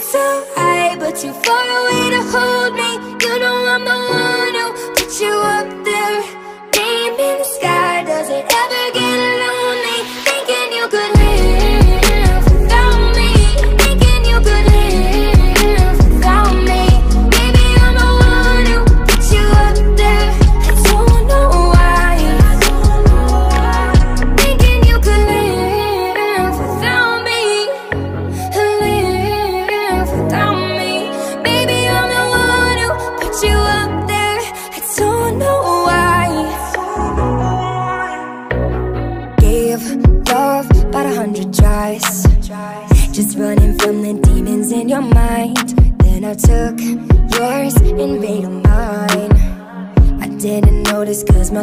so high, but too far away to hold me. You know I'm the one who put you up there. Name in the sky, does it ever get lonely? Thinking you could live without me. Thinking you could live without me. Baby, I'm the one who put you up there. I don't know why. Thinking you could live without me. Live without me. Baby, I'm the one who put you up there. I don't know why. Gave love about 100 tries, just running from the demons in your mind. Then I took yours and made them mine. I didn't notice 'cause my